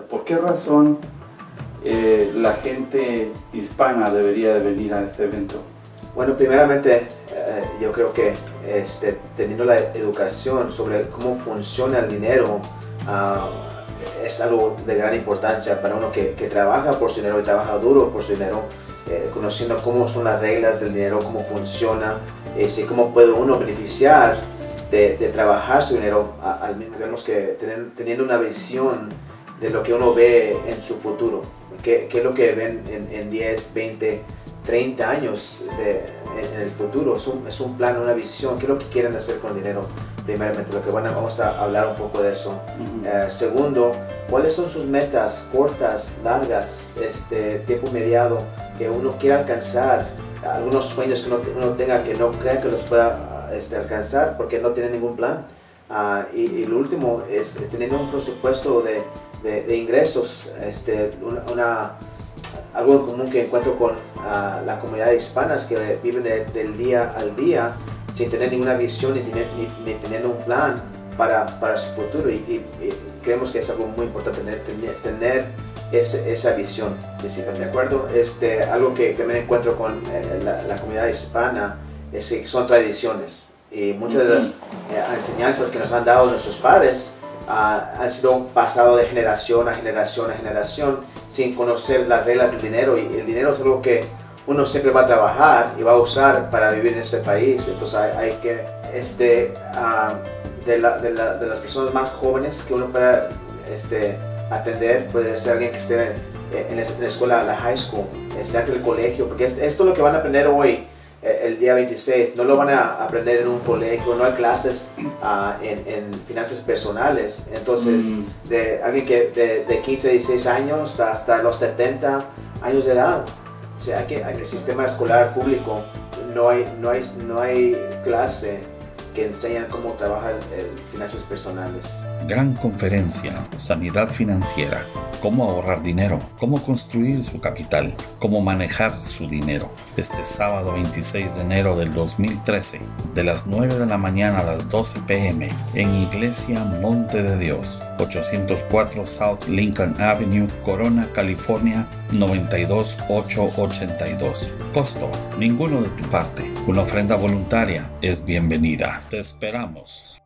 ¿por qué razón la gente hispana debería de venir a este evento? Bueno, primeramente yo creo que teniendo la educación sobre cómo funciona el dinero es algo de gran importancia para uno que trabaja por su dinero y trabaja duro por su dinero, conociendo cómo son las reglas del dinero, cómo funciona, y cómo puede uno beneficiar de trabajar su dinero. Creemos que teniendo una visión de lo que uno ve en su futuro, qué es lo que ven en 10, 20, 30 años en el futuro. Es un plan, una visión, qué es lo que quieren hacer con el dinero. Primeramente, vamos a hablar un poco de eso. Segundo, ¿cuáles son sus metas cortas, largas, tiempo mediado que uno quiera alcanzar? Algunos sueños que uno tenga que no crea que los pueda alcanzar porque no tiene ningún plan. Y lo último es teniendo un presupuesto de ingresos, algo en común que encuentro con la comunidad hispana es que viven del día al día sin tener ninguna visión ni teniendo un plan para su futuro, y creemos que es algo muy importante tener esa visión. ¿De acuerdo? Algo que me encuentro con la comunidad hispana es que son tradiciones, y muchas de las enseñanzas que nos han dado nuestros padres han sido pasadas de generación a generación a generación sin conocer las reglas del dinero, y el dinero es algo que uno siempre va a trabajar y va a usar para vivir en este país. Entonces hay que de las personas más jóvenes que uno pueda atender, puede ser alguien que esté en la escuela, la high school, antes del colegio, porque esto es lo que van a aprender hoy, el día 26, no lo van a aprender en un colegio, no hay clases en finanzas personales. Entonces, de alguien que de 15, 16 años hasta los 70 años de edad, o sea, hay que sistema escolar público, no hay clase que enseñan cómo trabajar finanzas personales. Gran conferencia, sanidad financiera, cómo ahorrar dinero, cómo construir su capital, cómo manejar su dinero. Este sábado 26 de enero del 2013, de las 9 de la mañana a las 12 p.m. en Iglesia Monte de Dios, 804 South Lincoln Avenue, Corona, California, 92882. Costo, ninguno de tu parte. Una ofrenda voluntaria es bienvenida. Te esperamos.